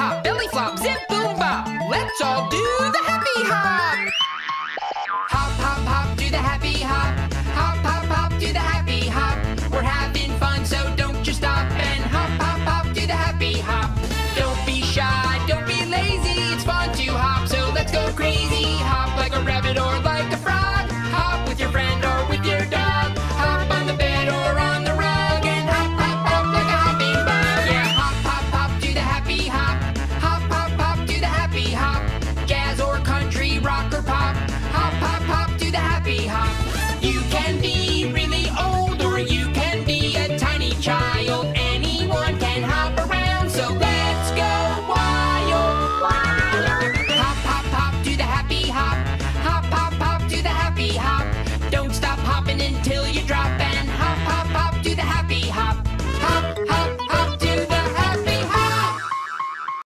hop, belly flop, zip boom bop. Let's all do the happy hop.